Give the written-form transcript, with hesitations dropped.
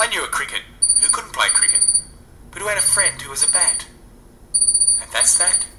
I knew a cricket who couldn't play cricket, but who had a friend who was a bat. And that's that.